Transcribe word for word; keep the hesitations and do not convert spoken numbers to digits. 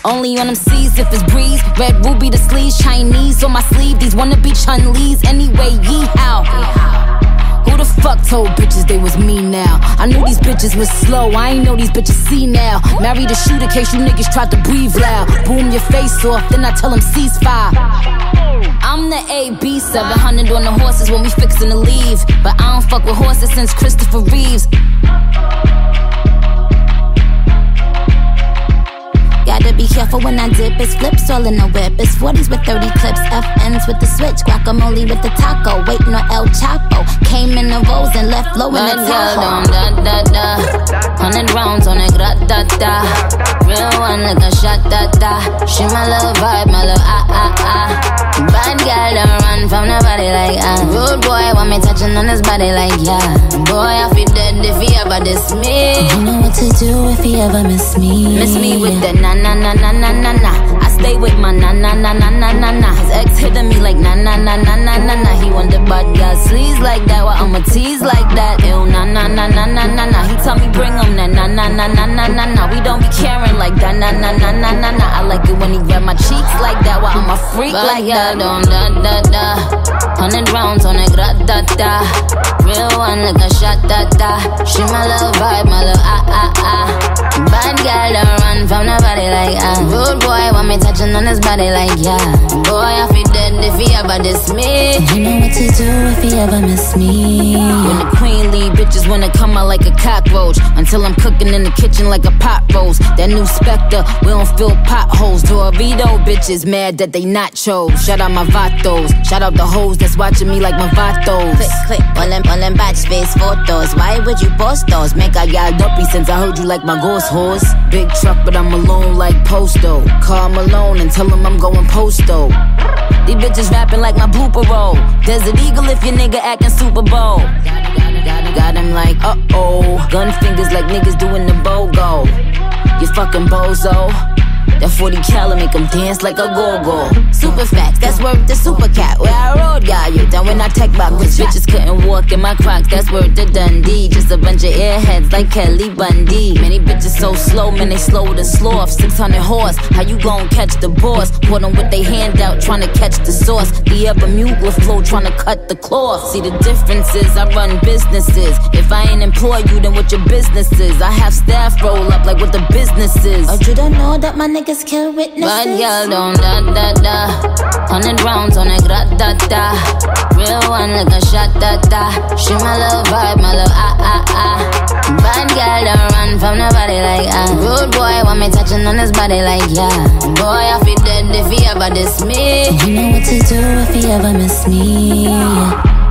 Only on them C's if it's breeze. Red ruby the sleeves, Chinese on my sleeve. These wanna be Chun-Lees anyway, yee-how. Who the fuck told bitches they was me now? I knew these bitches was slow, I ain't know these bitches see now. Married a shooter case you niggas tried to breathe loud. Boom your face off, then I tell them ceasefire. I'm the A B, seven hundred on the horses when we fixin' to leave. But I don't fuck with horses since Christopher Reeves. Gotta be careful when I dip, it's flips all in the whip. It's forties with thirty clips, F Ns with the switch, guacamole with the taco, waiting on El Chapo. Came in the rolls and left low in the Tahoe. Da da da, hundred rounds on it, gra da da. Real one like a shot da da. She my little vibe, my little ah ah ah. Bad girl don't run from nobody like ah. Rude boy want me touching on his body like yeah. Boy I feel dead if he ever diss me. You know what to do if he ever miss me. Miss me with the na na na na na na na. I stay with my na na na na na na na. His ex hitting me like na na na na na na na. He want the bad girl sleaze like that, well I'ma tease like that. Ew na na na na na na na. He tell me bring him na na na na na na na na. We don't be caring like that na na na na na na. I like it when he grab my cheeks like that, well I'm a freak but like that. Don't da da da. Hundred rounds on it, gra da da. Real one like a shot da da. She my little vibe, my little ah ah ah. Bad girl don't run from nobody like ah. Rude boy want me touching on his body like yeah. Boy I feel dead if he ever diss me. You know what to do if he ever miss me. When the queen leave, bitches wanna come out like a cockroach. Until I'm cooking in the kitchen like a pot roast. That new Spectre, we don't fill potholes. Dorito bitches mad that they nachos. Shout out my vatos, shout out the hoes that's watching me like my vatos. Click click, all them, all them batch face photos. Why would you post those? Make I got dumpy since I heard you like my ghost horse. Big truck but I'm alone like Posto. Call Malone and tell him I'm going Posto. These bitches rapping like my blooper roll. Desert Eagle if your nigga acting Super Bowl. Got him like uh-oh. Gun fingers like niggas doing the BOGO. You fucking bozo. That forty cal make him dance like a go-go. Super facts, that's worth the super cat. Where I rode, got you down when I tech back with bitches couldn't walk in my Crocs, that's worth the Dundee. Just a bunch of airheads like Kelly Bundy. Many bitches so slow, man, they slow to sloth. six hundred horse, how you gon' catch the boss? Put them with they hand out, tryna catch the sauce. The Bermuda flow, tryna cut the cloth. See the difference is, I run businesses. If I ain't employ you, then what your business is? I have staff roll up like what the business is. Oh, you don't know that my niggas kill witnesses. Bad girl don't da da da. Hundred rounds on it, gra da da. Real one like a shot da da. She my little vibe, my little ah ah ah. Bad girl don't run from nobody like ah. Rude boy want me touching on his body like yeah. Boy I feel dead if he ever diss me. You know what to do if he ever miss me.